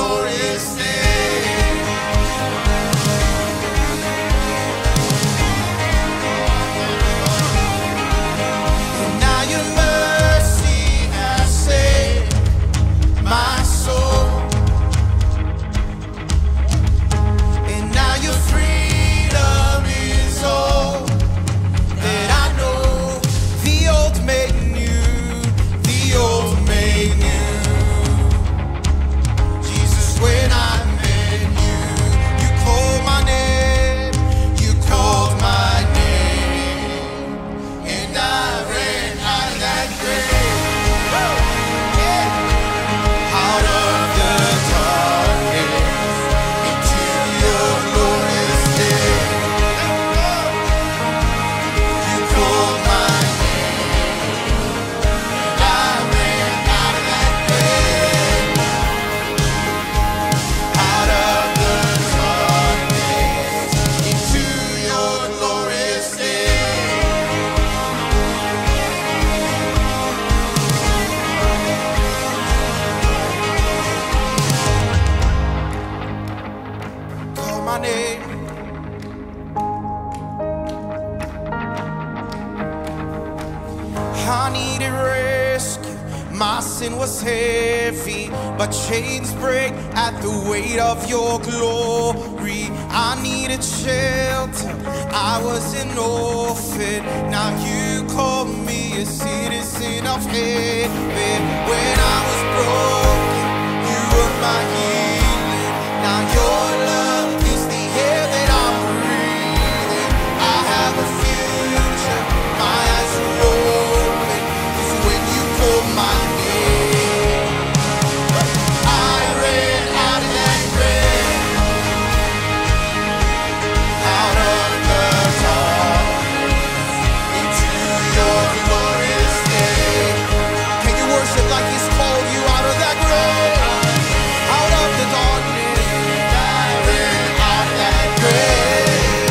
glorious name. And now your mercy has saved my soul. And now your freedom is all that I know. The old made new, the old made new. Jesus, when I met you, you called my name, you called my name, and I ran out of that grave. Yeah. Out of the darkness into your glorious day. You called my name, and I ran out of that grave. Out of the darkness into your glorious day. Call my name. I needed rescue. My sin was heavy, but chains break at the weight of your glory. I needed shelter. I was an orphan. Now you call me a citizen of heaven. When I was broken, you were my healing. Now your love is the air that I'm breathing. I have a future. My eyes are open. 'Cause when you call my name, I ran out of that grave. Out of the darkness into your glorious day. Can you worship like he's called you out of that grave? Out of the darkness, I ran out of that grave.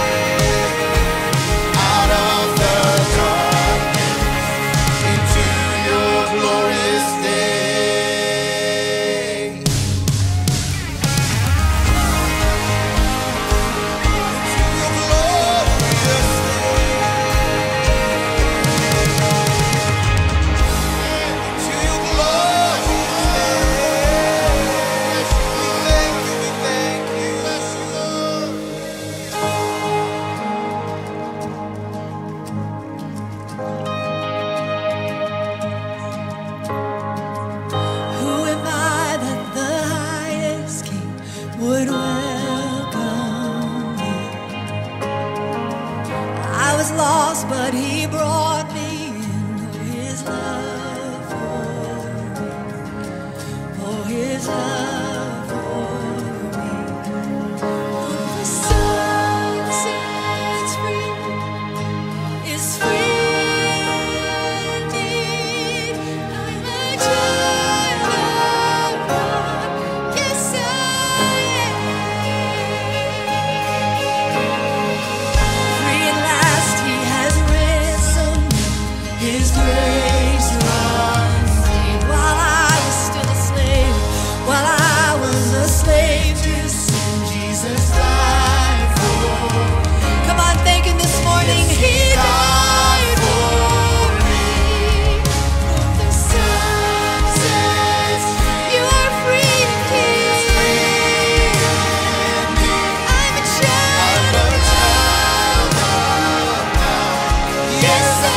Out of the darkness into your glorious day. Into your glorious day. Into your glorious day. We thank you, we thank you. Bless you, Lord. Who am I that the highest king would welcome me? I was lost, but he brought me in. Oh, his love for his love for me. Whom the Son sets free is free indeed. I'm a child of God. Yes, I am. Free at last, he has ransomed me. His grace runs deep. While I was still a slave, while I was a slave to sin, Jesus died for. Come on, thank him this morning. He died for me. Whom the Son sets free, you are free indeed. I'm a child of God. Yes, I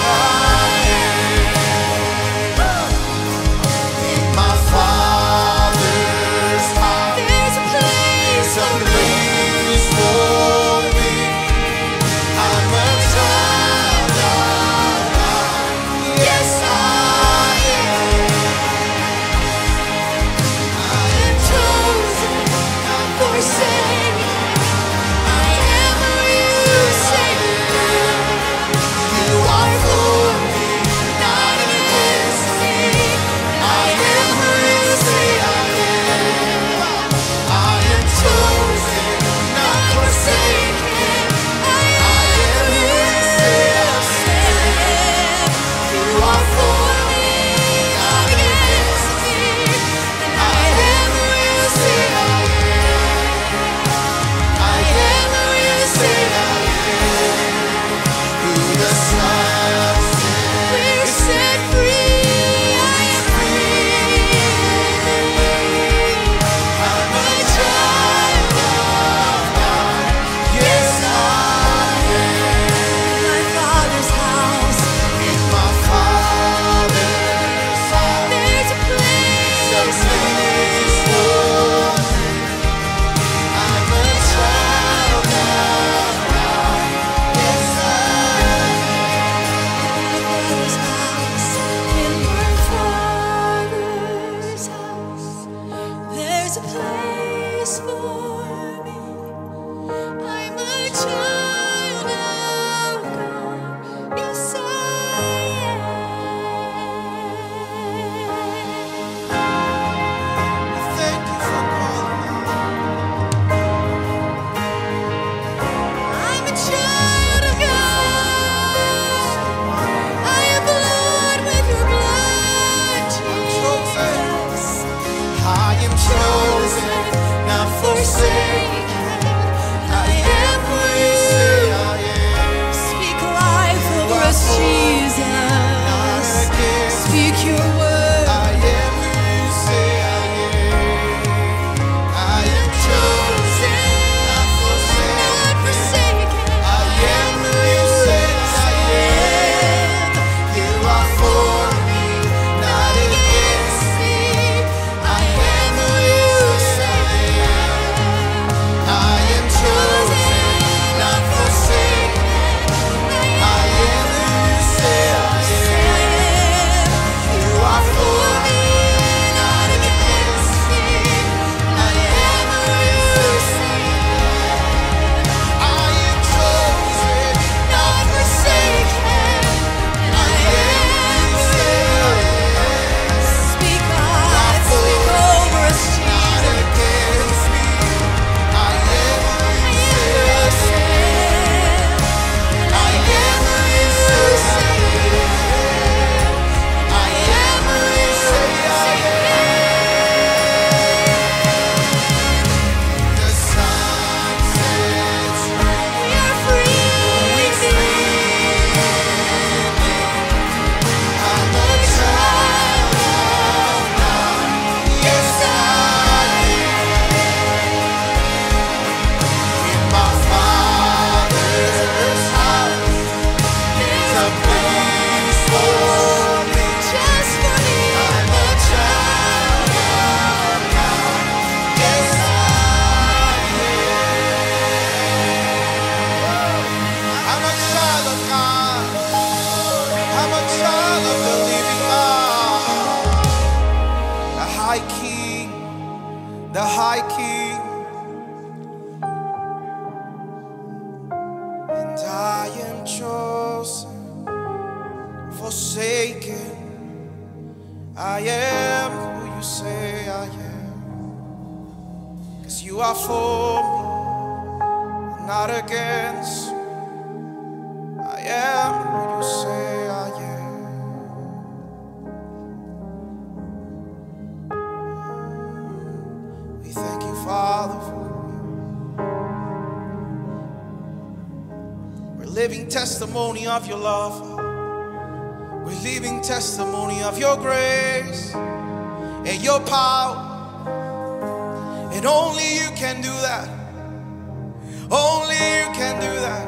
am. In my Father's house, There's a place place for me. I'm a child of God. Yes, I am. Thank you for calling me. I'm a child of God. I am blood with your blood, Jesus. I am chosen, not forsaken. I am who you say I am. Speak life over us, Jesus. Speak your word. I am who you say I am. I am chosen, not forsaken. Not forsaken. I am who you say I am. You are for me, not against me. I am who you say I am. I am chosen, not forsaken. I am who you say I am. You are for me, not against me. I am who you say I am. I am chosen, not forsaken. I am who you say I am. Speak life, speak over us, Not Jesus. against me. I am who you say I am. I am who you say I am. I am who you say I am. The sun sets We are free. I'm a child of God. Yes, I am. In my Father's house, there's a place for me. Just for me. I'm a child of God. Yes, I am. I'm a child of God. I'm a child of the living God. The High King, the High King. And I am chosen, forsaken. I am who you say I am. 'Cause you are for me, not against me. I am who you say I am. We thank you, Father, for we're living testimony of your love. We're living testimony of your grace and your power. And only you can do that. Only you can do that.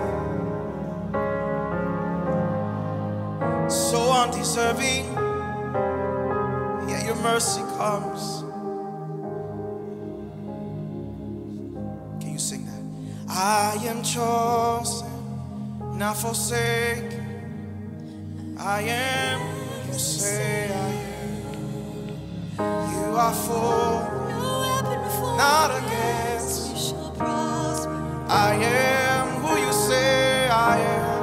So undeserving, yet your mercy comes. Can you sing that? I am chosen, not forsaken. I am who you say I am. You are for, No weapon formed not against against. me shall prosper. I am who you say I am.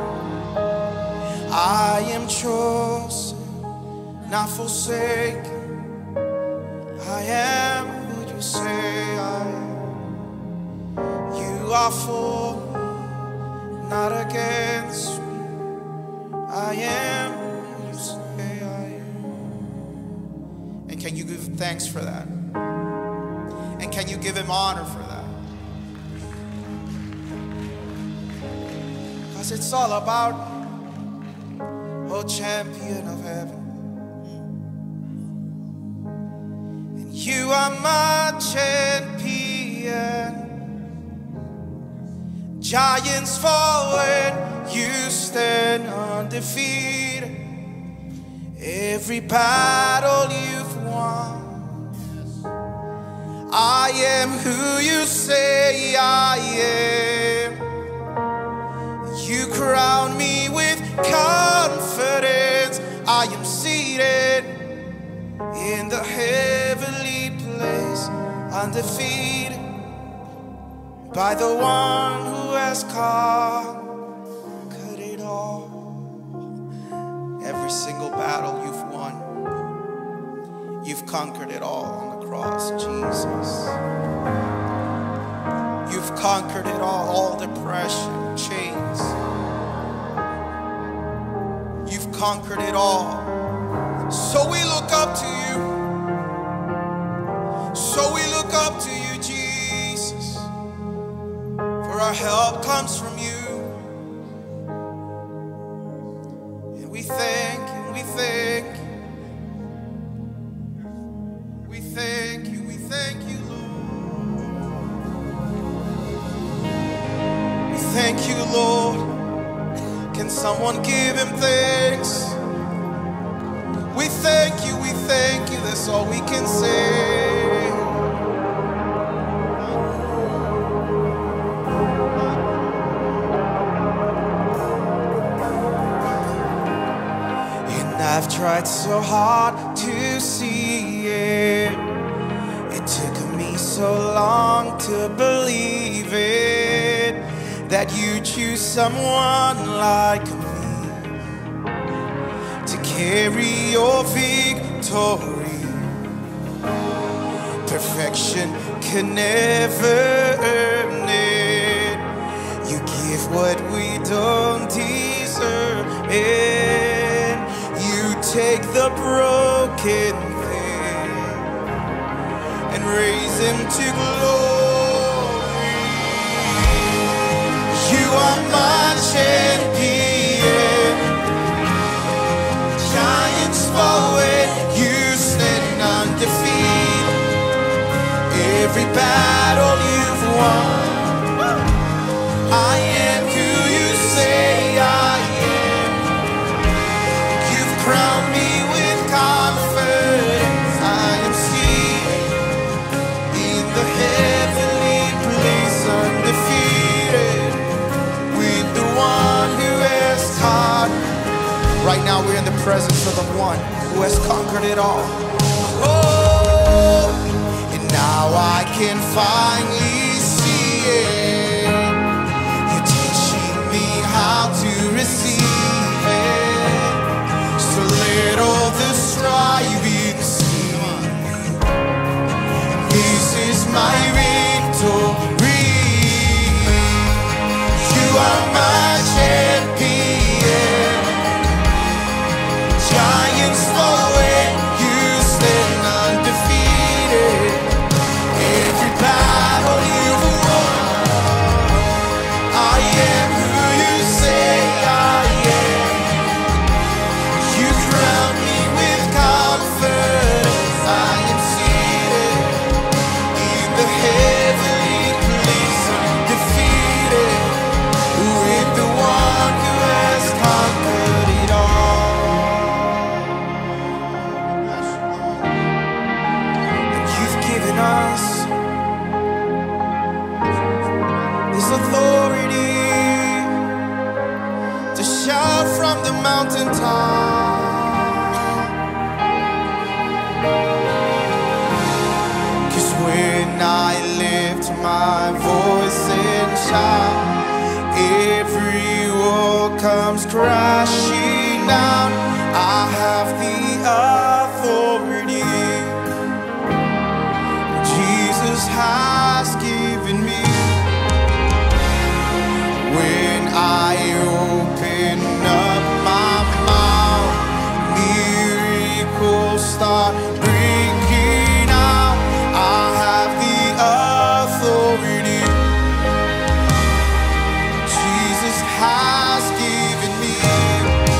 I am chosen, not forsaken. I am who you say I am. You are for me, not against me. I am who you say I am. And can you give thanks for that? And can you give him honor for that? Because it's all about, oh champion of heaven. And you are my champion. Giants fall when you stand undefeated. Every battle you've won. I am who you say I am. You crown me with confidence. I am seated in the heavenly place. undefeated by the one who has conquered it all. Every single battle you've won, you've conquered it all on the cross, Jesus. You've conquered it all depression, chains. You've conquered it all. So we look up to you. So we look up to you, Jesus. For our help comes from you. And we thank you, we thank you. We thank you, Lord. We thank you, Lord. Can someone give him thanks? We thank you, that's all we can say. And I've tried so hard to see it. It took me so long to believe it, that you choose someone like me to carry your victory. Perfection can never earn it. You give what we don't deserve, and you take the broken thing and raise him to glory. You are my champion. Giants fall when you stand undefeated. Every battle you've won, I am who you say I am. You've crowned me with confidence. I am seated in the heavenly place, undefeated with the one who has conquered. Right now we're in the presence of the one who has conquered it all. Oh, and now I can finally see it. You're teaching me how to receive it. So let all the striving cease. This is my victory. You are my champion. Giants fall when you stand undefeated. Every battle you've won, I am who you say I am. You crown me with confidence. I am seated in the heavenly place, undefeated with the one who has conquered it all. Us this authority to shout from the mountaintop. 'Cause when I lift my voice and shout, every wall comes crashing down. I have the authority Jesus has given me. When I open up my mouth, miracles start breaking out. I have the authority Jesus has given me.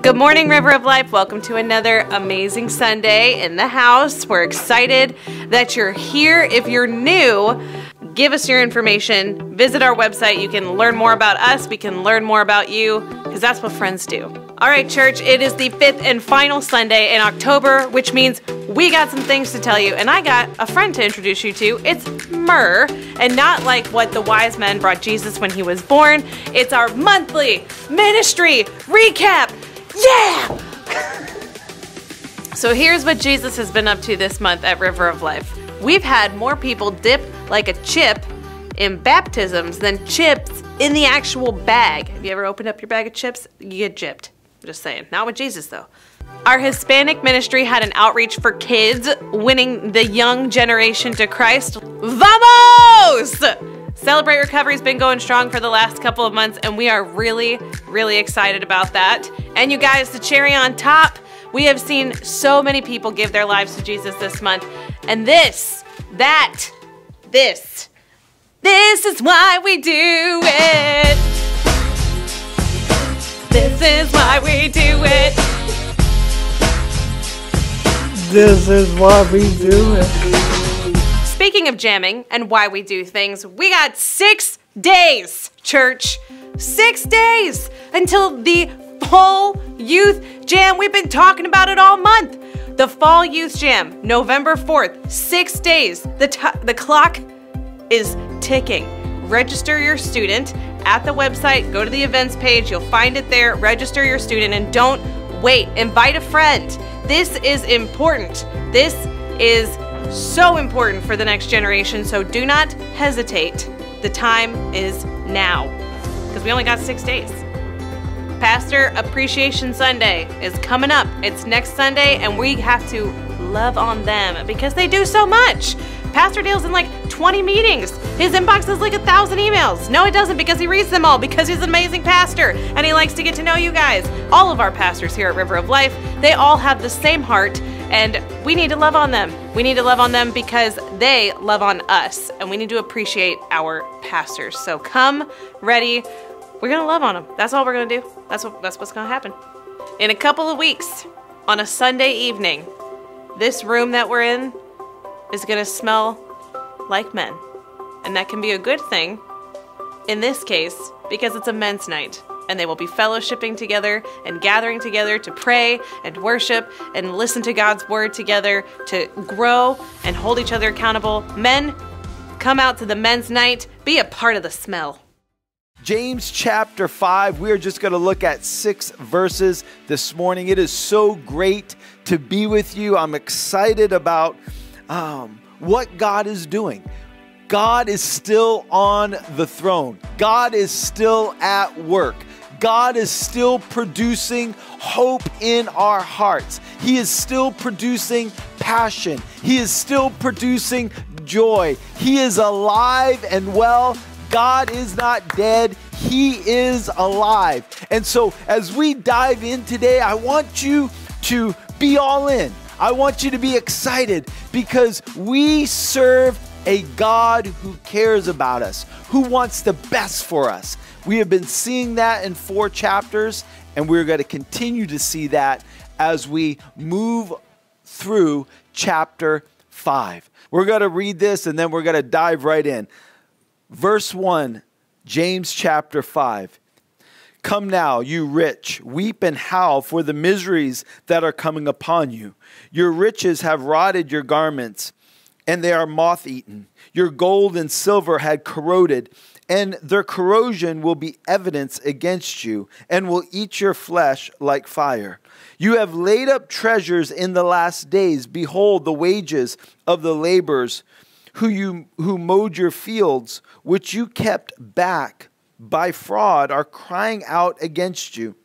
Good morning, River of Life. Welcome to another amazing Sunday in the house. We're excited that you're here. If you're new, give us your information. Visit our website. You can learn more about us. We can learn more about you, because that's what friends do. All right, church, it is the 5th and final Sunday in October, which means we got some things to tell you, and I got a friend to introduce you to. It's Myrrh, and not like what the wise men brought Jesus when he was born. It's our monthly ministry recap. Yeah! So here's what Jesus has been up to this month at River of Life. We've had more people dip like a chip in baptisms than chips in the actual bag. Have you ever opened up your bag of chips? You get gypped. I'm just saying. Not with Jesus, though. Our Hispanic ministry had an outreach for kids, winning the young generation to Christ. Vamos! Celebrate Recovery's been going strong for the last couple of months, and we are really, really excited about that. And you guys, the cherry on top, we have seen so many people give their lives to Jesus this month. And this is why we do it. This is why we do it. This is why we do it. Speaking of jamming and why we do things, we got 6 days, church. 6 days until the Fall Youth Jam. We've been talking about it all month. The Fall Youth Jam, November 4th, 6 days. The clock is ticking. Register your student at the website. Go to the events page. You'll find it there. Register your student and don't wait. Invite a friend. This is important. This is so important for the next generation, so do not hesitate. The time is now, because we only got 6 days. Pastor Appreciation Sunday is coming up. It's next Sunday, and we have to love on them because they do so much. Pastor Dale's in like 20 meetings. His inbox is like 1,000 emails. No, it doesn't, because he reads them all, because he's an amazing pastor, and he likes to get to know you guys. All of our pastors here at River of Life, they all have the same heart, and we need to love on them. We need to love on them because they love on us, and we need to appreciate our pastors. So come ready. We're going to love on them. That's all we're going to do. That's what's going to happen. In a couple of weeks, on a Sunday evening, this room that we're in is going to smell like men. And that can be a good thing in this case because it's a men's night. And they will be fellowshipping together and gathering together to pray and worship and listen to God's word together, to grow and hold each other accountable. Men, come out to the men's night. Be a part of the smell. James chapter 5, we are just going to look at 6 verses this morning. It is so great to be with you. I'm excited about what God is doing. God is still on the throne. God is still at work. God is still producing hope in our hearts. He is still producing passion. He is still producing joy. He is alive and well. God is not dead. He is alive. And so as we dive in today, I want you to be all in. I want you to be excited because we serve a God who cares about us, who wants the best for us. We have been seeing that in 4 chapters, and we're going to continue to see that as we move through chapter 5. We're going to read this, and then we're going to dive right in. Verse 1, James chapter 5. Come now, you rich, weep and howl for the miseries that are coming upon you. Your riches have rotted your garments, and they are moth-eaten. Your gold and silver had corroded, and their corrosion will be evidence against you, and will eat your flesh like fire. You have laid up treasures in the last days. Behold, the wages of the laborers who mowed your fields, which you kept back by fraud, are crying out against you.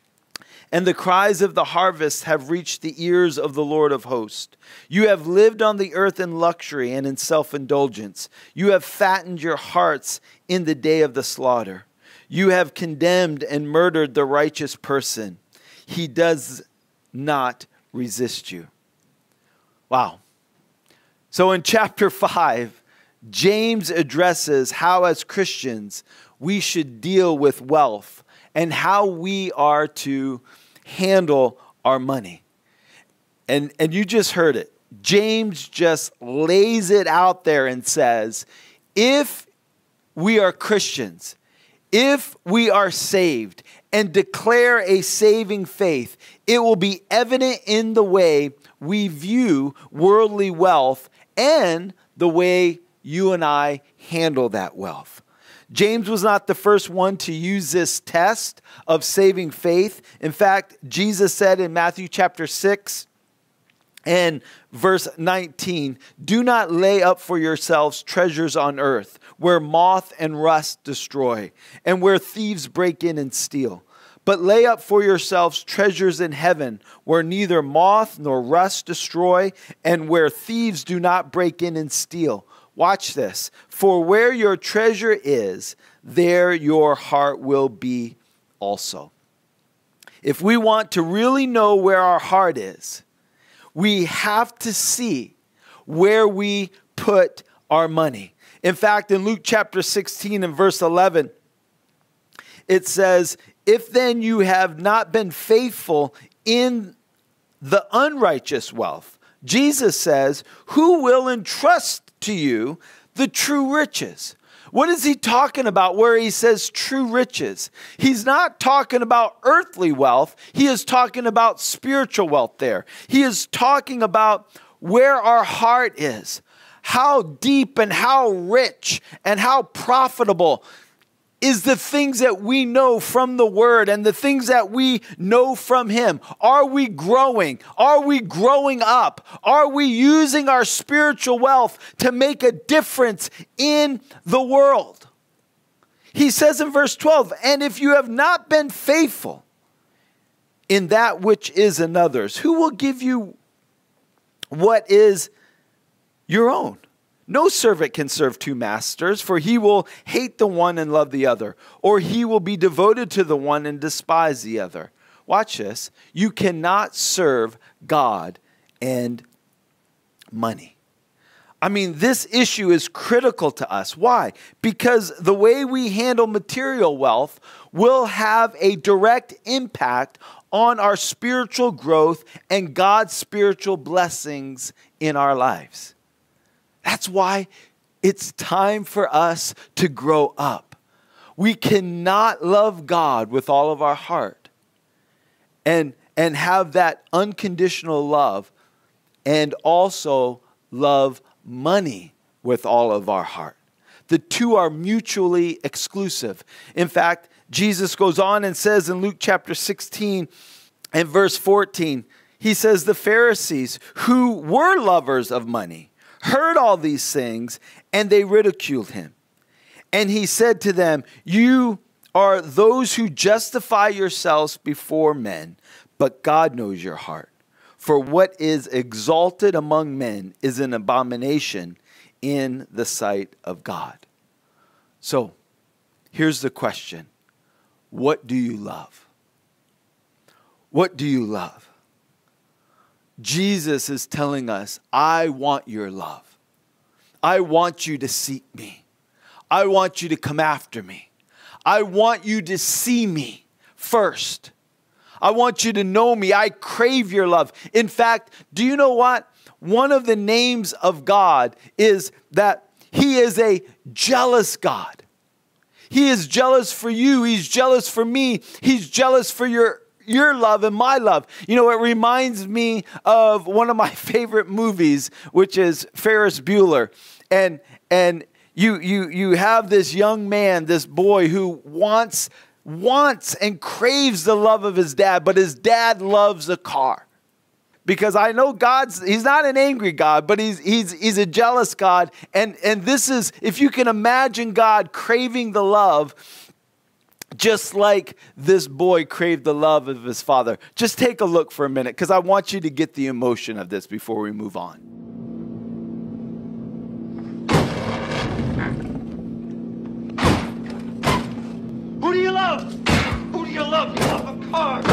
And the cries of the harvest have reached the ears of the Lord of hosts. You have lived on the earth in luxury and in self-indulgence. You have fattened your hearts in the day of the slaughter. You have condemned and murdered the righteous person. He does not resist you. Wow. So in chapter 5, James addresses how as Christians we should deal with wealth and how we are to handle our money. And you just heard it. James just lays it out there and says, if we are Christians, if we are saved and declare a saving faith, it will be evident in the way we view worldly wealth and the way you and I handle that wealth. James was not the first one to use this test of saving faith. In fact, Jesus said in Matthew chapter 6 and verse 19, do not lay up for yourselves treasures on earth, where moth and rust destroy, and where thieves break in and steal. But lay up for yourselves treasures in heaven, where neither moth nor rust destroy, and where thieves do not break in and steal. Watch this. For where your treasure is, there your heart will be also. If we want to really know where our heart is, we have to see where we put our money. In fact, in Luke chapter 16 and verse 11, it says, if then you have not been faithful in the unrighteous wealth, Jesus says, who will entrust to you the true riches? What is he talking about where he says true riches? He's not talking about earthly wealth. He is talking about spiritual wealth there. He is talking about where our heart is, how deep and how rich and how profitable is the things that we know from the Word and the things that we know from Him. Are we growing? Are we growing up? Are we using our spiritual wealth to make a difference in the world? He says in verse 12, and if you have not been faithful in that which is another's, who will give you what is your own? No servant can serve two masters, for he will hate the one and love the other, or he will be devoted to the one and despise the other. Watch this. You cannot serve God and money. I mean, this issue is critical to us. Why? Because the way we handle material wealth will have a direct impact on our spiritual growth and God's spiritual blessings in our lives. That's why it's time for us to grow up. We cannot love God with all of our heart and have that unconditional love and also love money with all of our heart. The two are mutually exclusive. In fact, Jesus goes on and says in Luke chapter 16 and verse 14, he says, the Pharisees who were lovers of money heard all these things, and they ridiculed him. And he said to them, you are those who justify yourselves before men, but God knows your heart. For what is exalted among men is an abomination in the sight of God. So, here's the question. What do you love? What do you love? Jesus is telling us, I want your love. I want you to seek me. I want you to come after me. I want you to see me first. I want you to know me. I crave your love. In fact, do you know what? One of the names of God is that He is a jealous God. He is jealous for you. He's jealous for me. He's jealous for your love and my love. You know, it reminds me of one of my favorite movies, which is Ferris Bueller. And you have this young man, this boy who wants and craves the love of his dad, but his dad loves a car. Because I know He's not an angry God, but he's a jealous God. And this is, if you can imagine God craving the love, just like this boy craved the love of his father. Just take a look for a minute, because I want you to get the emotion of this before we move on. Who do you love? Who do you love? You love a car.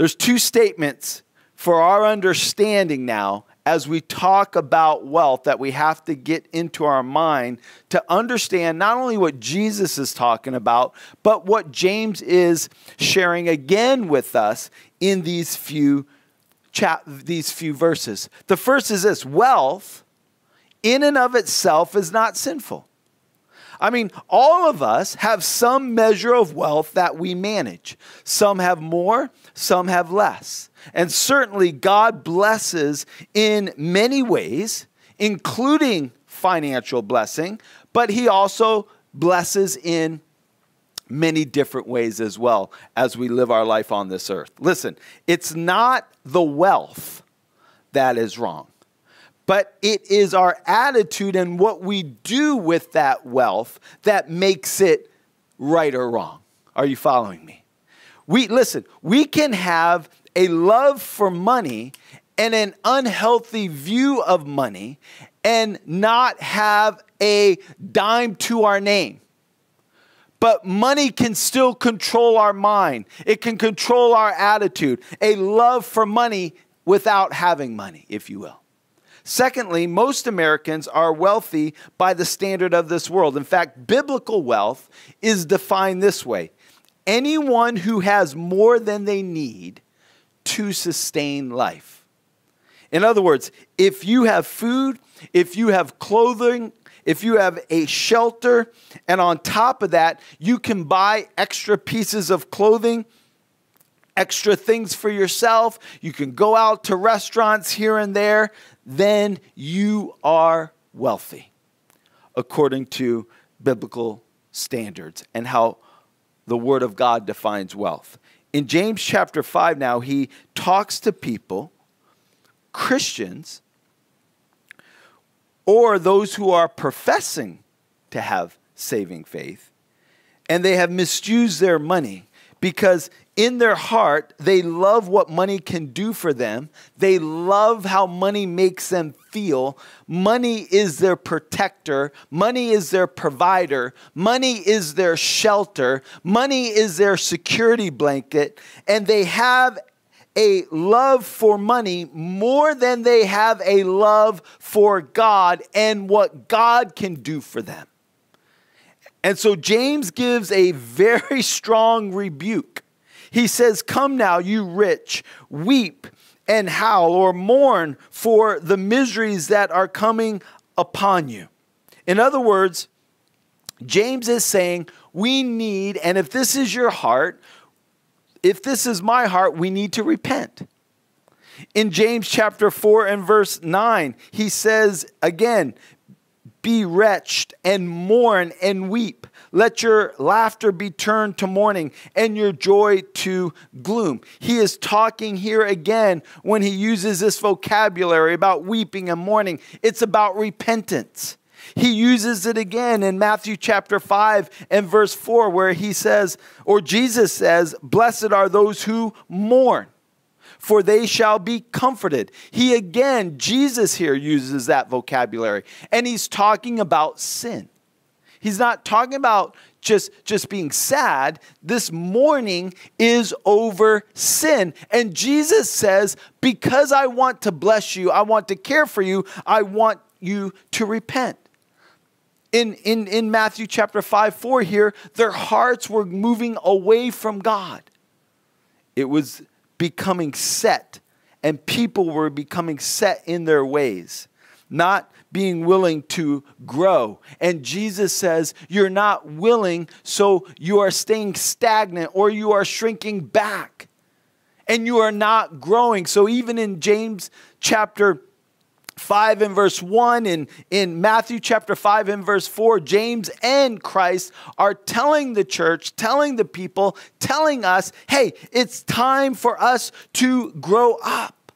There's two statements for our understanding now as we talk about wealth that we have to get into our mind to understand not only what Jesus is talking about, but what James is sharing again with us in these few verses. The first is this: wealth in and of itself is not sinful. I mean, all of us have some measure of wealth that we manage. Some have more, some have less. And certainly God blesses in many ways, including financial blessing, but he also blesses in many different ways as well as we live our life on this earth. Listen, it's not the wealth that is wrong, but it is our attitude and what we do with that wealth that makes it right or wrong. Are you following me? Listen, we can have a love for money and an unhealthy view of money and not have a dime to our name. But money can still control our mind. It can control our attitude. A love for money without having money, if you will. Secondly, most Americans are wealthy by the standard of this world. In fact, biblical wealth is defined this way: anyone who has more than they need to sustain life. In other words, if you have food, if you have clothing, if you have a shelter, and on top of that, you can buy extra pieces of clothing, extra things for yourself, you can go out to restaurants here and there, then you are wealthy, according to biblical standards and how the Word of God defines wealth. In James chapter 5 now, he talks to people, Christians, or those who are professing to have saving faith, and they have misused their money because in their heart, they love what money can do for them. They love how money makes them feel. Money is their protector. Money is their provider. Money is their shelter. Money is their security blanket. And they have a love for money more than they have a love for God and what God can do for them. And so James gives a very strong rebuke. He says, "Come now, you rich, weep and howl or mourn for the miseries that are coming upon you." In other words, James is saying we need, and if this is your heart, if this is my heart, we need to repent. In James chapter 4 and verse 9, he says again, "Be wretched and mourn and weep. Let your laughter be turned to mourning and your joy to gloom." He is talking here again when he uses this vocabulary about weeping and mourning. It's about repentance. He uses it again in Matthew chapter 5 and verse 4 where he says, or Jesus says, "Blessed are those who mourn, for they shall be comforted." Jesus here uses that vocabulary, and he's talking about sin. He's not talking about just being sad. This mourning is over sin. And Jesus says, because I want to bless you, I want to care for you, I want you to repent. In Matthew chapter 5:4 here, their hearts were moving away from God. It was becoming set, and people were becoming set in their ways, not being willing to grow. And Jesus says, you're not willing, so you are staying stagnant or you are shrinking back and you are not growing. So even in James chapter 5 and verse 1 and in Matthew chapter 5 and verse 4, James and Christ are telling the church, telling the people, telling us, hey, it's time for us to grow up.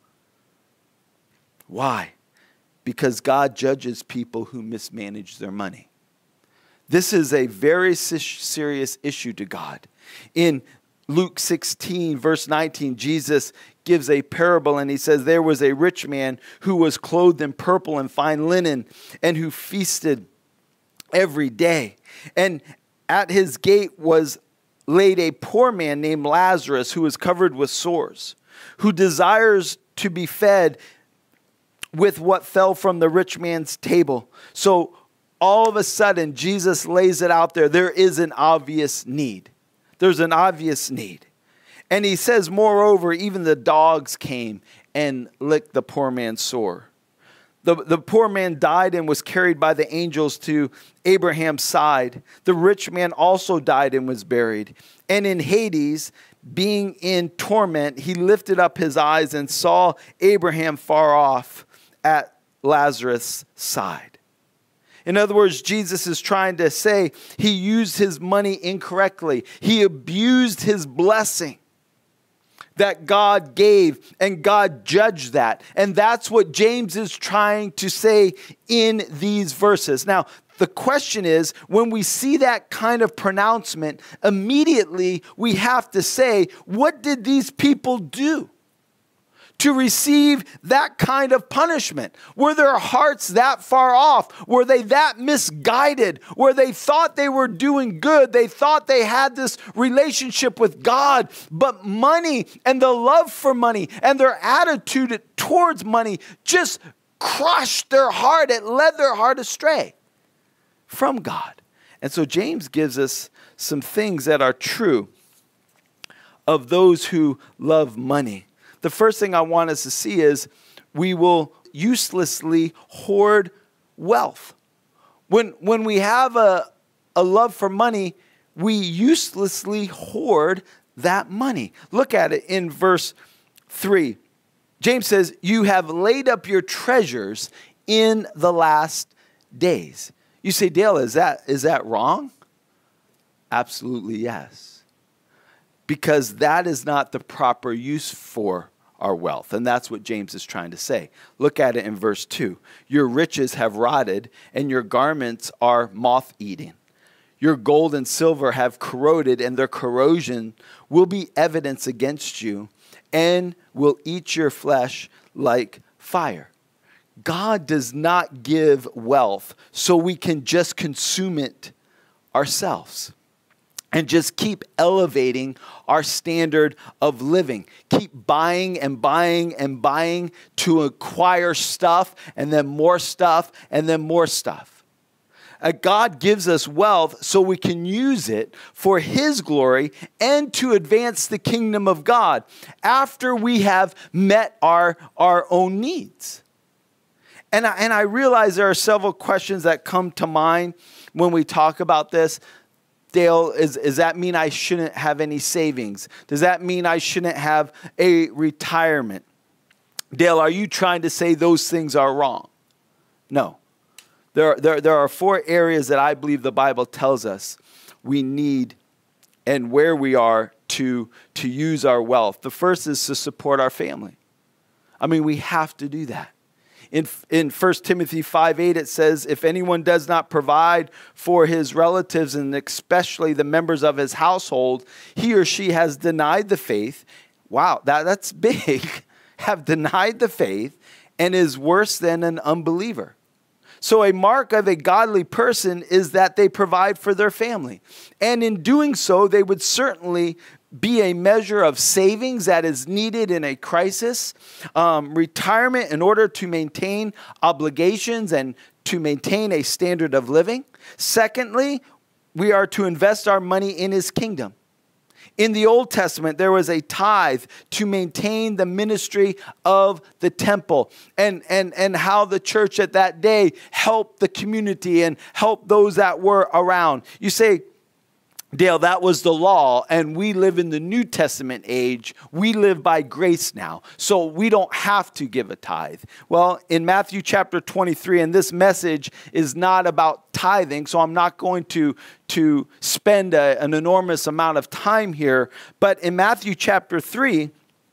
Why? Because God judges people who mismanage their money. This is a very serious issue to God. In Luke 16, verse 19, Jesus gives a parable and he says, there was a rich man who was clothed in purple and fine linen and who feasted every day. And at his gate was laid a poor man named Lazarus, who was covered with sores, who desires to be fed with what fell from the rich man's table. So all of a sudden, Jesus lays it out there. There is an obvious need. There's an obvious need. And he says, moreover, even the dogs came and licked the poor man's sore. The poor man died and was carried by the angels to Abraham's side. The rich man also died and was buried. And in Hades, being in torment, he lifted up his eyes and saw Abraham far off at Lazarus' side. In other words, Jesus is trying to say he used his money incorrectly. He abused his blessing that God gave, and God judged that. And that's what James is trying to say in these verses. Now, the question is, when we see that kind of pronouncement, immediately we have to say, what did these people do to receive that kind of punishment? Were their hearts that far off? Were they that misguided? Where they thought they were doing good? They thought they had this relationship with God, but money and the love for money and their attitude towards money just crushed their heart. It led their heart astray from God. And so James gives us some things that are true of those who love money. The first thing I want us to see is we will uselessly hoard wealth. When we have a love for money, we uselessly hoard that money. Look at it in verse 3. James says, you have laid up your treasures in the last days. You say, Dale, is that wrong? Absolutely yes. Because that is not the proper use for our wealth. And that's what James is trying to say. Look at it in verse 2. Your riches have rotted, and your garments are moth-eaten. Your gold and silver have corroded, and their corrosion will be evidence against you, and will eat your flesh like fire. God does not give wealth so we can just consume it ourselves and just keep elevating our standard of living. Keep buying and buying and buying to acquire stuff, and then more stuff, and then more stuff. God gives us wealth so we can use it for His glory and to advance the kingdom of God after we have met our own needs. And I realize there are several questions that come to mind when we talk about this. Dale, does that mean I shouldn't have any savings? Does that mean I shouldn't have a retirement? Dale, are you trying to say those things are wrong? No. There are 4 areas that I believe the Bible tells us we need and where we are to use our wealth. The first is to support our family. I mean, we have to do that. In 1 Timothy 5:8, it says, if anyone does not provide for his relatives and especially the members of his household, he or she has denied the faith. Wow, that's big. Have denied the faith and is worse than an unbeliever. So a mark of a godly person is that they provide for their family. And in doing so, they would certainly be a measure of savings that is needed in a crisis, retirement in order to maintain obligations and to maintain a standard of living. Secondly, we are to invest our money in His kingdom. In the Old Testament, there was a tithe to maintain the ministry of the temple and how the church at that day helped the community and helped those that were around. You say, Dale, that was the law, and we live in the New Testament age. We live by grace now, so we don't have to give a tithe. Well, in Matthew chapter 23, and this message is not about tithing, so I'm not going to spend an enormous amount of time here, but in Matthew chapter 3,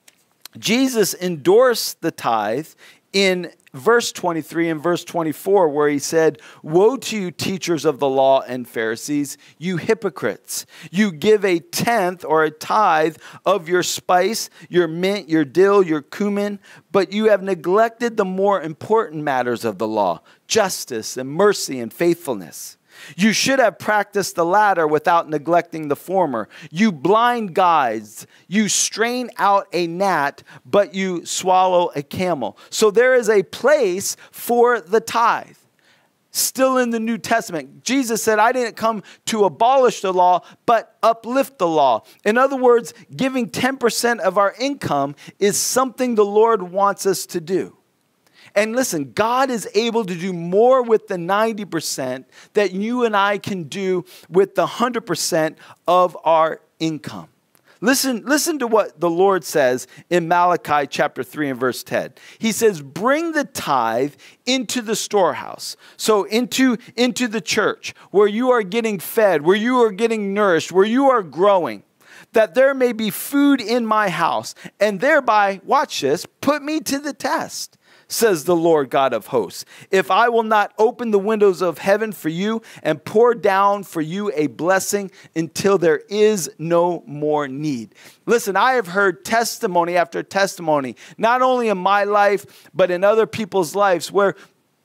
Jesus endorsed the tithe in verse 23 and verse 24, where He said, woe to you, teachers of the law and Pharisees, you hypocrites! You give a tenth or a tithe of your spice, your mint, your dill, your cumin, but you have neglected the more important matters of the law, justice and mercy and faithfulness. You should have practiced the latter without neglecting the former. You blind guides, you strain out a gnat, but you swallow a camel. So there is a place for the tithe. Still in the New Testament, Jesus said, I didn't come to abolish the law, but uplift the law. In other words, giving 10% of our income is something the Lord wants us to do. And listen, God is able to do more with the 90% that you and I can do with the 100% of our income. Listen to what the Lord says in Malachi chapter 3 and verse 10. He says, bring the tithe into the storehouse. So into the church where you are getting fed, where you are getting nourished, where you are growing, that there may be food in my house, and thereby, watch this, put me to the test, says the Lord God of hosts, if I will not open the windows of heaven for you and pour down for you a blessing until there is no more need. Listen, I have heard testimony after testimony, not only in my life, but in other people's lives where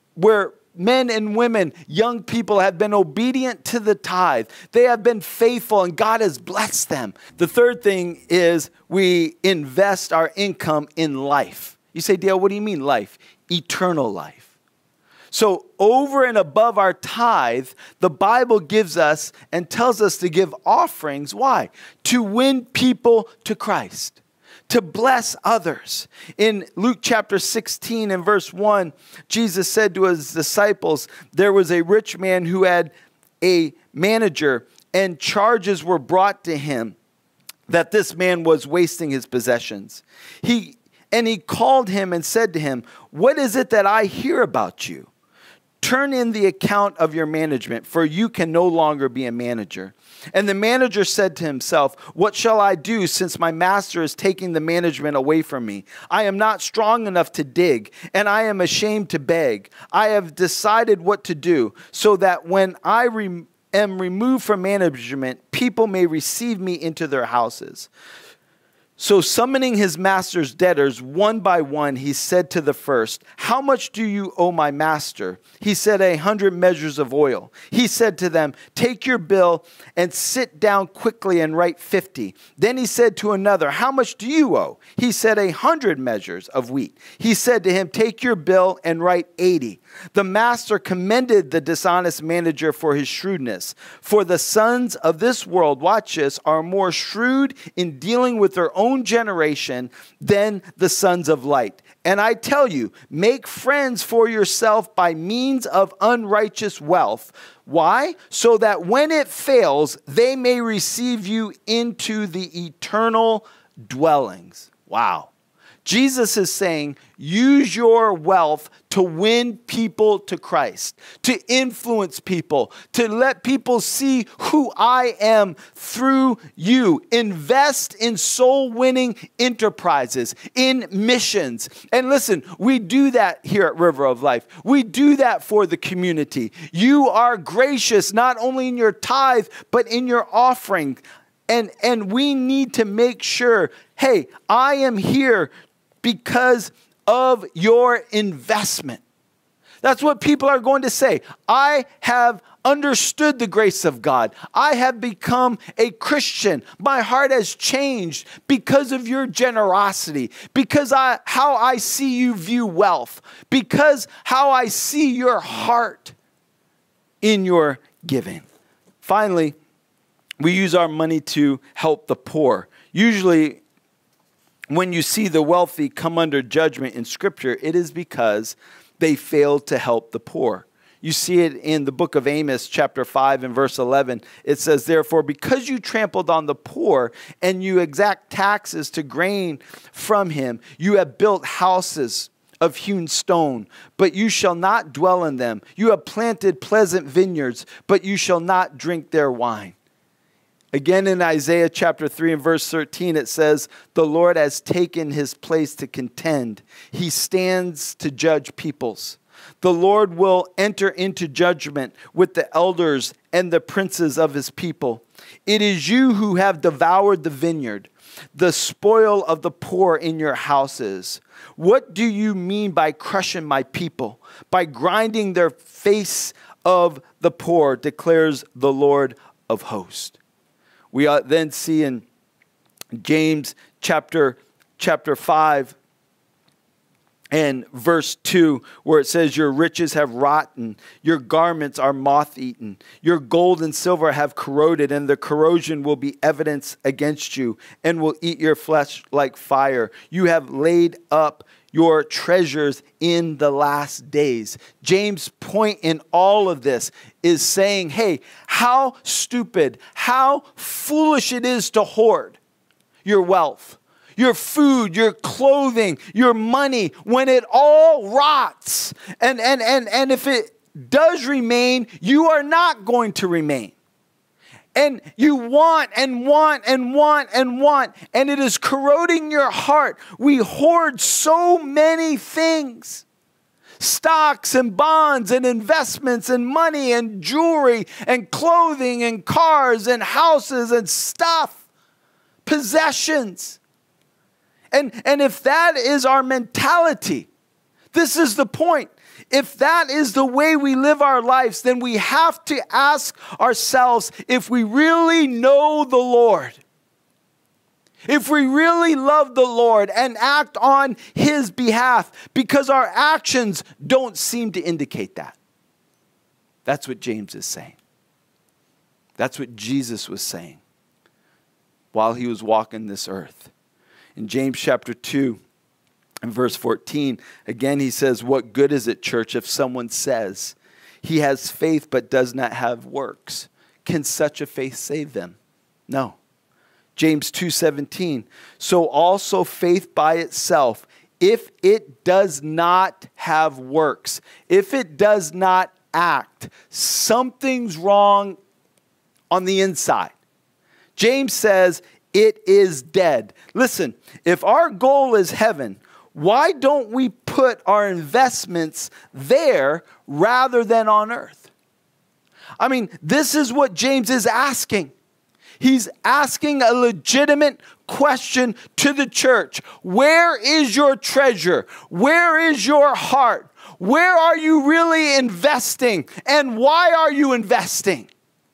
men and women, young people have been obedient to the tithe. They have been faithful and God has blessed them. The third thing is we invest our income in life. You say, Dale, what do you mean life? Eternal life. So over and above our tithe, the Bible gives us and tells us to give offerings. Why? To win people to Christ, to bless others. In Luke chapter 16 and verse 1, Jesus said to his disciples, there was a rich man who had a manager, and charges were brought to him that this man was wasting his possessions. And he called him and said to him, what is it that I hear about you? Turn in the account of your management, for you can no longer be a manager. And the manager said to himself, what shall I do since my master is taking the management away from me? I am not strong enough to dig, and I am ashamed to beg. I have decided what to do, so that when I am removed from management, people may receive me into their houses. So summoning his master's debtors one by one, he said to the first, how much do you owe my master? He said, 100 measures of oil. He said to them, take your bill and sit down quickly and write 50. Then he said to another, how much do you owe? He said, 100 measures of wheat. He said to him, take your bill and write 80. The master commended the dishonest manager for his shrewdness. For the sons of this world, watch this, are more shrewd in dealing with their own generation than the sons of light. And I tell you, make friends for yourself by means of unrighteous wealth. Why? So that when it fails, they may receive you into the eternal dwellings. Wow. Jesus is saying, use your wealth to win people to Christ, to influence people, to let people see who I am through you. Invest in soul-winning enterprises, in missions. And listen, we do that here at River of Life. We do that for the community. You are gracious, not only in your tithe, but in your offering. And we need to make sure, hey, I am here because of your investment. That's what people are going to say. I have understood the grace of God. I have become a Christian. My heart has changed because of your generosity, because how I see you view wealth, because how I see your heart in your giving. Finally, we use our money to help the poor. Usually, when you see the wealthy come under judgment in Scripture, it is because they failed to help the poor. You see it in the book of Amos, chapter 5 and verse 11. It says, therefore, because you trampled on the poor and you exact taxes to grain from him, you have built houses of hewn stone, but you shall not dwell in them. You have planted pleasant vineyards, but you shall not drink their wine. Again, in Isaiah chapter 3 and verse 13, it says, the Lord has taken his place to contend. He stands to judge peoples. The Lord will enter into judgment with the elders and the princes of his people. It is you who have devoured the vineyard, the spoil of the poor in your houses. What do you mean by crushing my people, by grinding their face of the poor, declares the Lord of hosts. We then see in James chapter 5 and verse 2, where it says, your riches have rotten, your garments are moth-eaten, your gold and silver have corroded, and the corrosion will be evidence against you, and will eat your flesh like fire. You have laid up your treasures in the last days. James' point in all of this is saying, hey, how stupid, how foolish it is to hoard your wealth, your food, your clothing, your money, when it all rots. And if it does remain, you are not going to remain. And you want and want and want and want, and it is corroding your heart. We hoard so many things. Stocks and bonds and investments and money and jewelry and clothing and cars and houses and stuff, possessions. And if that is our mentality, this is the point. If that is the way we live our lives, then we have to ask ourselves if we really know the Lord. If we really love the Lord and act on His behalf, because our actions don't seem to indicate that. That's what James is saying. That's what Jesus was saying while He was walking this earth. In James chapter 2 and verse 14, again he says, what good is it, church, if someone says he has faith but does not have works? Can such a faith save them? No. James 2:17, so also faith by itself, if it does not have works, if it does not act, something's wrong on the inside. James says it is dead. Listen, if our goal is heaven, why don't we put our investments there rather than on earth? I mean, this is what James is asking. He's asking a legitimate question to the church. Where is your treasure? Where is your heart? Where are you really investing? And why are you investing?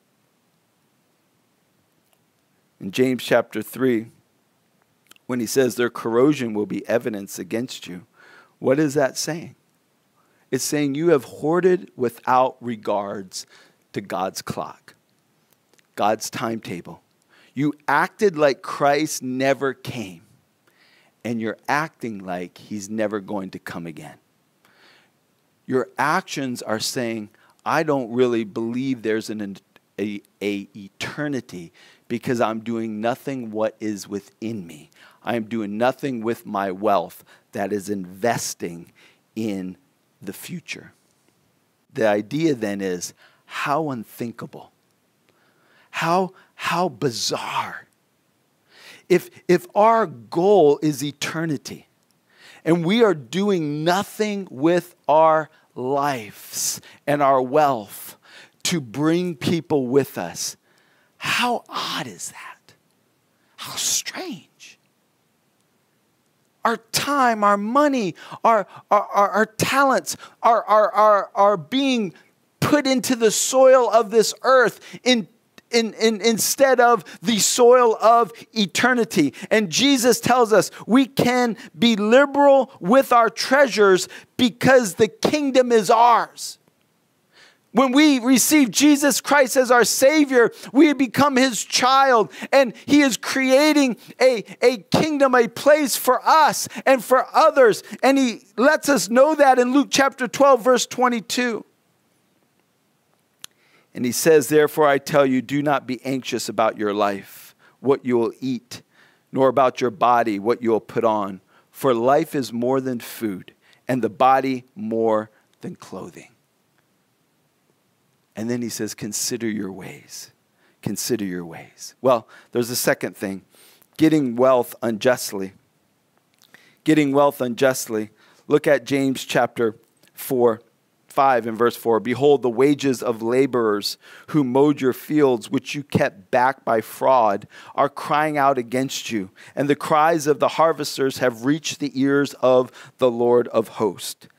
In James chapter 3, when he says their corrosion will be evidence against you, what is that saying? It's saying you have hoarded without regards to God's clock, God's timetable. You acted like Christ never came, and you're acting like He's never going to come again. Your actions are saying, I don't really believe there's an eternity, because I'm doing nothing what is within me. I am doing nothing with my wealth that is investing in the future. The idea then is, how unthinkable, how bizarre. If our goal is eternity and we are doing nothing with our lives and our wealth to bring people with us, how odd is that? How strange. Our time, our money, our talents are being put into the soil of this earth instead of the soil of eternity. And Jesus tells us we can be liberal with our treasures because the kingdom is ours. When we receive Jesus Christ as our Savior, we become His child, and He is creating a kingdom, a place for us and for others. And He lets us know that in Luke chapter 12, verse 22. And He says, therefore I tell you, do not be anxious about your life, what you will eat, nor about your body, what you will put on. For life is more than food, and the body more than clothing. And then He says, consider your ways. Consider your ways. Well, there's a second thing. Getting wealth unjustly. Getting wealth unjustly. Look at James chapter 5 and verse 4. Behold, the wages of laborers who mowed your fields, which you kept back by fraud, are crying out against you. And the cries of the harvesters have reached the ears of the Lord of hosts.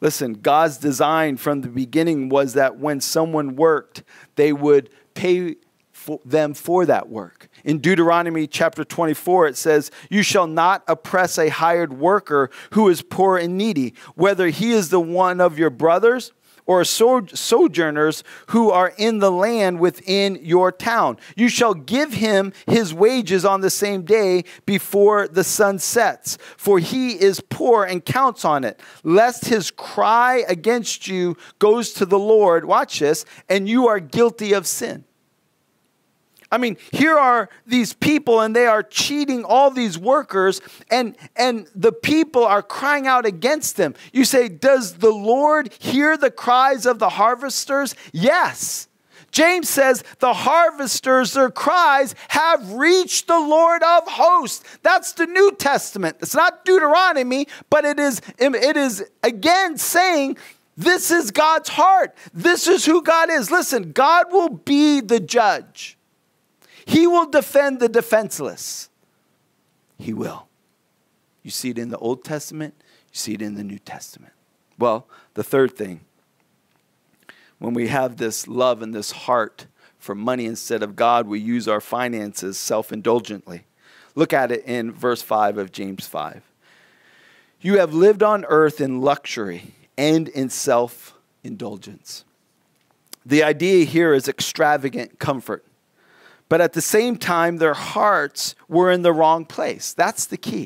Listen, God's design from the beginning was that when someone worked, they would pay them for that work. In Deuteronomy chapter 24, it says, "You shall not oppress a hired worker who is poor and needy, whether he is the one of your brothers or sojourners who are in the land within your town. You shall give him his wages on the same day before the sun sets, for he is poor and counts on it, lest his cry against you goes to the Lord," watch this, "and you are guilty of sin." I mean, here are these people and they are cheating all these workers, and the people are crying out against them. You say, does the Lord hear the cries of the harvesters? Yes. James says the harvesters, their cries have reached the Lord of hosts. That's the New Testament. It's not Deuteronomy, but it is again saying this is God's heart. This is who God is. Listen, God will be the judge. He will defend the defenseless. He will. You see it in the Old Testament. You see it in the New Testament. Well, the third thing, when we have this love and this heart for money instead of God, we use our finances self-indulgently. Look at it in verse 5 of James 5. "You have lived on earth in luxury and in self-indulgence." The idea here is extravagant comfort. But at the same time, their hearts were in the wrong place. That's the key.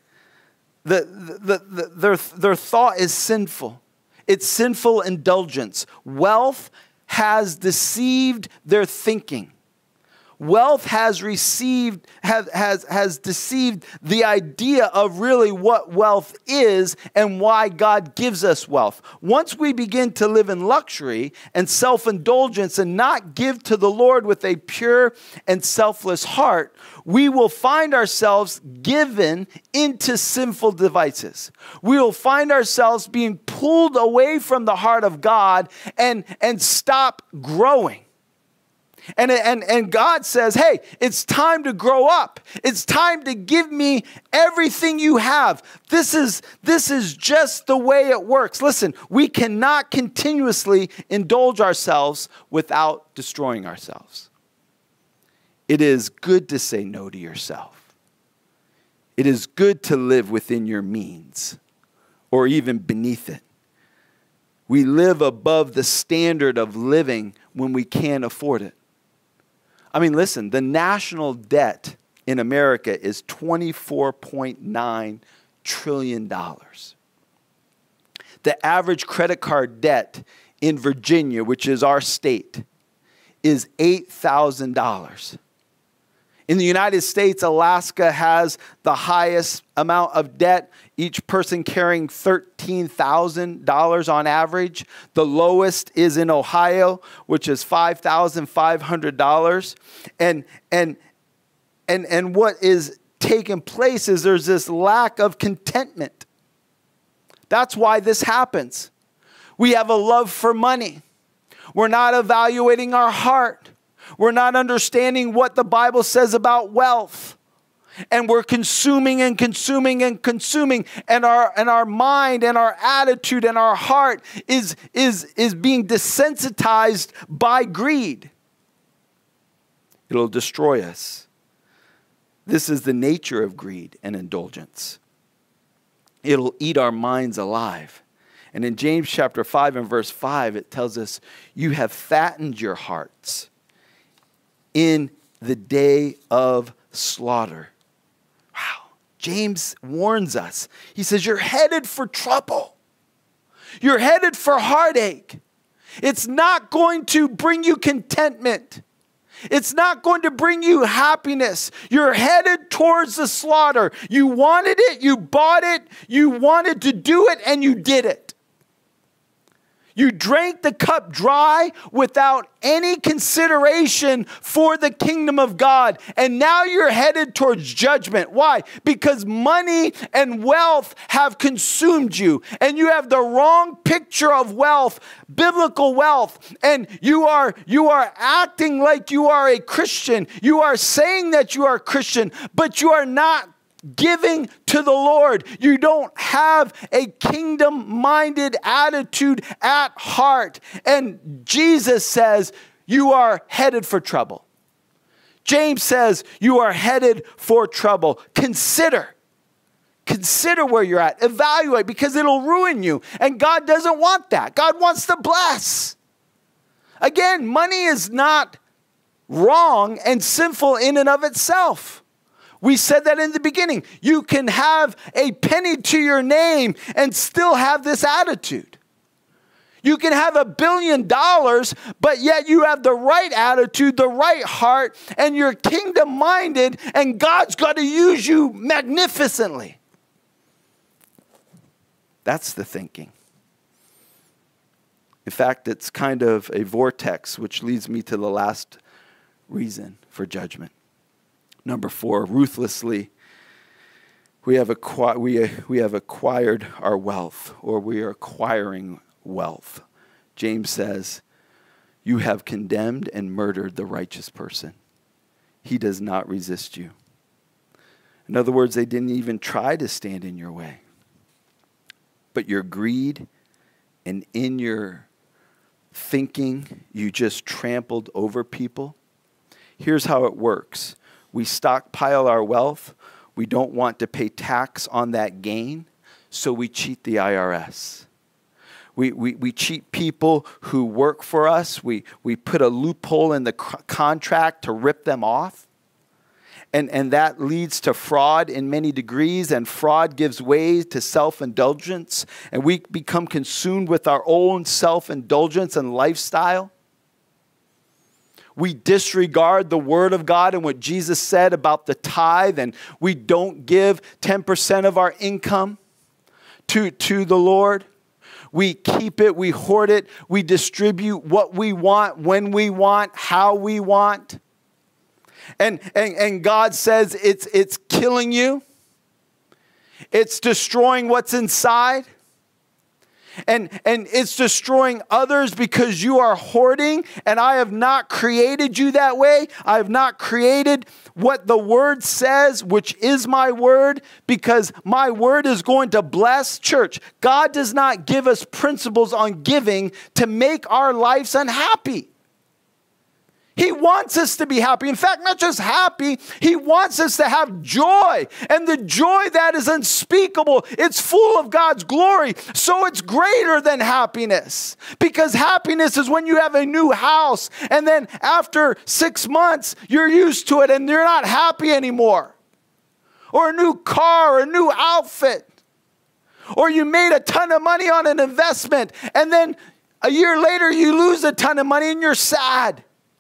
Their thought is sinful. It's sinful indulgence. Wealth has deceived their thinking. Wealth has deceived the idea of really what wealth is and why God gives us wealth. Once we begin to live in luxury and self-indulgence and not give to the Lord with a pure and selfless heart, we will find ourselves given into sinful devices. We will find ourselves being pulled away from the heart of God and stop growing. And God says, hey, it's time to grow up. It's time to give me everything you have. This is just the way it works. Listen, we cannot continuously indulge ourselves without destroying ourselves. It is good to say no to yourself. It is good to live within your means or even beneath it. We live above the standard of living when we can't afford it. I mean, listen, the national debt in America is $24.9 trillion. The average credit card debt in Virginia, which is our state, is $8,000. In the United States, Alaska has the highest amount of debt, each person carrying $13,000 on average. The lowest is in Ohio, which is $5,500. And what is taking place is there's this lack of contentment. That's why this happens. We have a love for money. We're not evaluating our heart. We're not understanding what the Bible says about wealth. And we're consuming and consuming and consuming. And our mind and our attitude and our heart is being desensitized by greed. It'll destroy us. This is the nature of greed and indulgence. It'll eat our minds alive. And in James chapter 5 and verse 5, it tells us, you have fattened your hearts in the day of slaughter. Wow. James warns us. He says, you're headed for trouble. You're headed for heartache. It's not going to bring you contentment. It's not going to bring you happiness. You're headed towards the slaughter. You wanted it, you bought it, you wanted to do it, and you did it. You drank the cup dry without any consideration for the kingdom of God. And now you're headed towards judgment. Why? Because money and wealth have consumed you. And you have the wrong picture of wealth, biblical wealth. And you are acting like you are a Christian. You are saying that you are a Christian, but you are not giving to the Lord. You don't have a kingdom-minded attitude at heart. And Jesus says you are headed for trouble. James says you are headed for trouble. Consider where you're at. Evaluate, because it'll ruin you. And God doesn't want that. God wants to bless. Again, money is not wrong and sinful in and of itself. We said that in the beginning. You can have a penny to your name and still have this attitude. You can have $1 billion, but yet you have the right attitude, the right heart, and you're kingdom-minded, and God's got to use you magnificently. That's the thinking. In fact, it's kind of a vortex, which leads me to the last reason for judgment. Number 4, ruthlessly, we have acquired our wealth, or we are acquiring wealth. James says, you have condemned and murdered the righteous person. He does not resist you. In other words, they didn't even try to stand in your way. But your greed and in your thinking, you just trampled over people. Here's how it works. We stockpile our wealth. We don't want to pay tax on that gain, so we cheat the IRS. We cheat people who work for us. We put a loophole in the contract to rip them off. And that leads to fraud in many degrees, and fraud gives way to self-indulgence, and we become consumed with our own self-indulgence and lifestyle. We disregard the word of God and what Jesus said about the tithe, and we don't give 10% of our income to the Lord. We keep it, we hoard it, we distribute what we want, when we want, how we want. And God says it's killing you. It's destroying what's inside. And it's destroying others because you are hoarding, and I have not created you that way. I have not created what the word says, which is my word, because my word is going to bless. Church, God does not give us principles on giving to make our lives unhappy. He wants us to be happy. In fact, not just happy, he wants us to have joy. And the joy that is unspeakable, it's full of God's glory. So it's greater than happiness. Because happiness is when you have a new house, and then after 6 months, you're used to it and you're not happy anymore. Or a new car, or a new outfit. Or you made a ton of money on an investment, and then a year later you lose a ton of money and you're sad.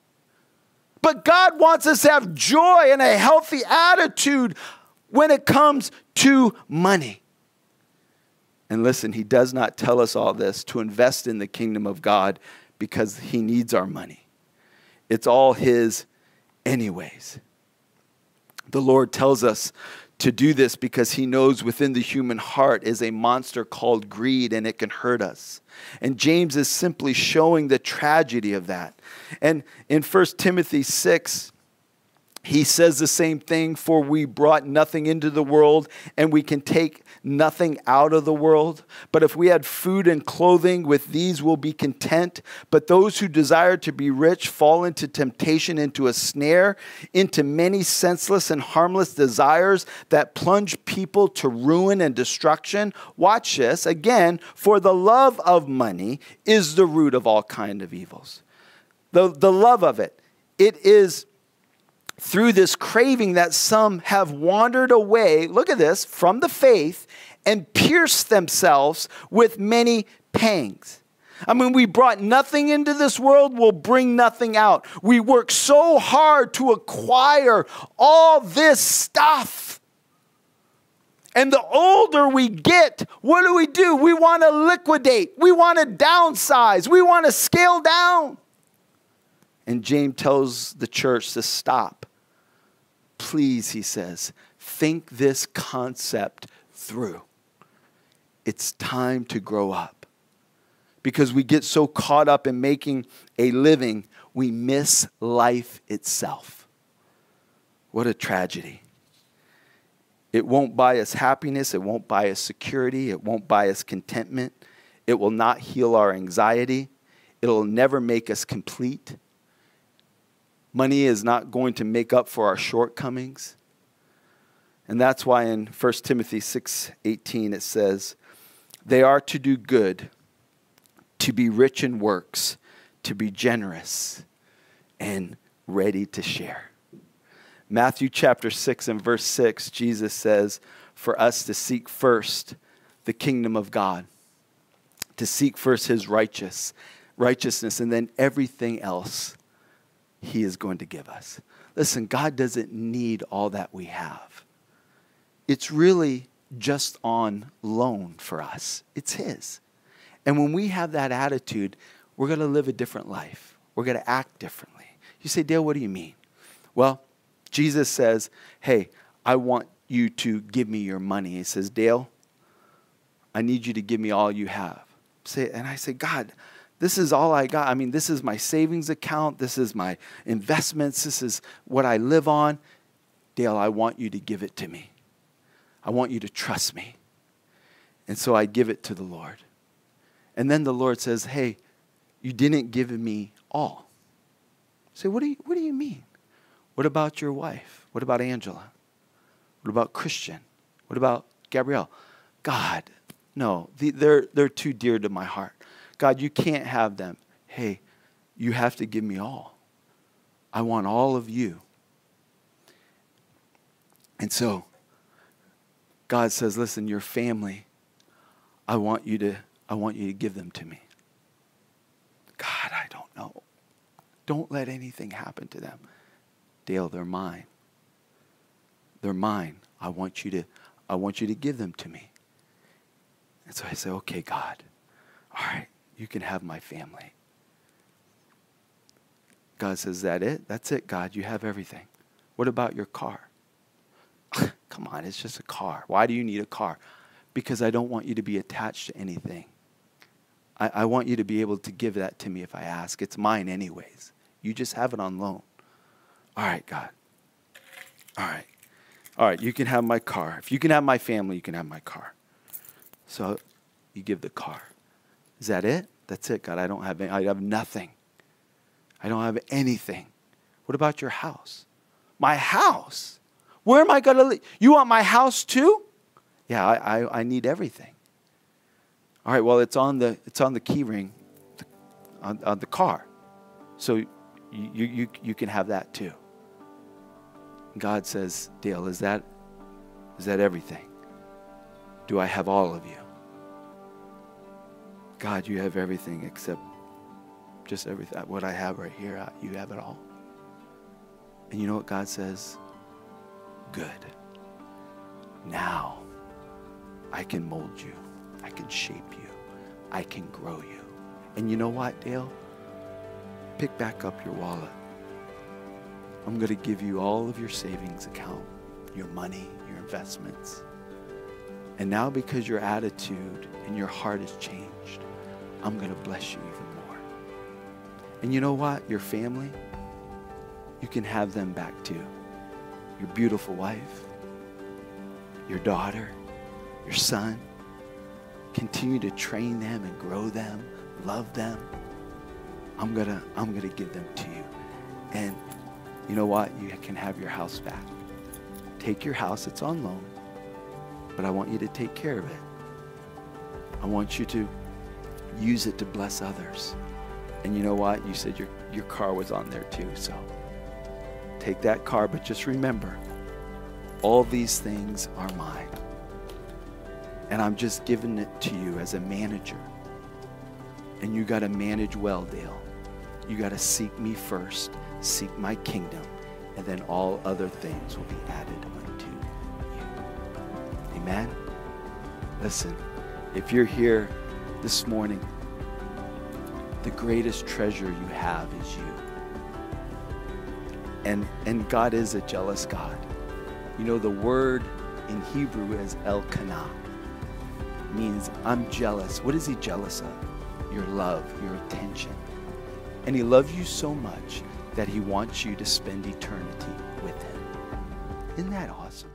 But God wants us to have joy and a healthy attitude when it comes to money. And listen, he does not tell us all this to invest in the kingdom of God because he needs our money. It's all his anyways. The Lord tells us to do this because he knows within the human heart is a monster called greed, and it can hurt us. And James is simply showing the tragedy of that. And in 1 Timothy 6, he says the same thing, for we brought nothing into the world, and we can take nothing out of the world. But if we had food and clothing, with these we'll be content. But those who desire to be rich fall into temptation, into a snare, into many senseless and harmless desires that plunge people to ruin and destruction. Watch this again, for the love of money is the root of all kind of evils. The love of it. It is through this craving that some have wandered away, look at this, from the faith and pierced themselves with many pangs. I mean, we brought nothing into this world, we'll bring nothing out. We work so hard to acquire all this stuff. And the older we get, what do? We want to liquidate. We want to downsize. We want to scale down. And James tells the church to stop. Please, he says, think this concept through. It's time to grow up. Because we get so caught up in making a living, we miss life itself. What a tragedy. It won't buy us happiness. It won't buy us security. It won't buy us contentment. It will not heal our anxiety. It'll never make us complete. Money is not going to make up for our shortcomings. And that's why in 1 Timothy 6:18 it says, they are to do good, to be rich in works, to be generous, and ready to share. Matthew chapter 6 and verse 6, Jesus says for us to seek first the kingdom of God, to seek first his righteousness, and then everything else he is going to give us. Listen, God doesn't need all that we have. It's really just on loan for us. It's his. And when we have that attitude, we're going to live a different life. We're going to act differently. You say, Dale, what do you mean? Well, Jesus says, hey, I want you to give me your money. He says, Dale, I need you to give me all you have. And I say, God, this is all I got. I mean, this is my savings account. This is my investments. This is what I live on. Dale, I want you to give it to me. I want you to trust me. And so I give it to the Lord. And then the Lord says, hey, you didn't give me all. I say, what do you mean? What about your wife? What about Angela? What about Christian? What about Gabrielle? God, no, they're too dear to my heart. God, you can't have them. Hey, you have to give me all. I want all of you. And so God says, listen, your family, I want you to give them to me. God, I don't know. Don't let anything happen to them. Dale, they're mine. They're mine. I want you to give them to me. And so I say, okay, God, all right, you can have my family. God says, is that it? That's it, God. You have everything. What about your car? Come on, it's just a car. Why do you need a car? Because I don't want you to be attached to anything. I want you to be able to give that to me if I ask. It's mine anyways. You just have it on loan. All right, God. All right. All right, you can have my car. If you can have my family, you can have my car. So you give the car. Is that it? That's it, God. I have nothing. I don't have anything. What about your house? My house? Where am I going to live? You want my house too? Yeah, I need everything. All right, well, it's on the key ring on the car. So you can have that too. God says, Dale, is that everything? Do I have all of you? God, you have everything except just everything. What I have right here, you have it all. And you know what God says? Good. Now I can mold you. I can shape you. I can grow you. And you know what, Dale? Pick back up your wallet. I'm going to give you all of your savings account, your money, your investments. And now because your attitude and your heart has changed, I'm going to bless you even more. And you know what? Your family, you can have them back too. Your beautiful wife, your daughter, your son. Continue to train them and grow them, love them. I'm gonna give them to you. And you know what? You can have your house back. Take your house, it's on loan, but I want you to take care of it. I want you to use it to bless others. And you know what? You said your car was on there too, so take that car, but just remember, all these things are mine. And I'm just giving it to you as a manager. And you got to manage well, Dale. You got to seek me first, seek my kingdom, and then all other things will be added unto you. Amen? Listen, if you're here this morning, the greatest treasure you have is you. And God is a jealous God. You know, the word in Hebrew is Elkanah. Means I'm jealous. What is he jealous of? Your love, your attention. And he loves you so much that he wants you to spend eternity with him. Isn't that awesome?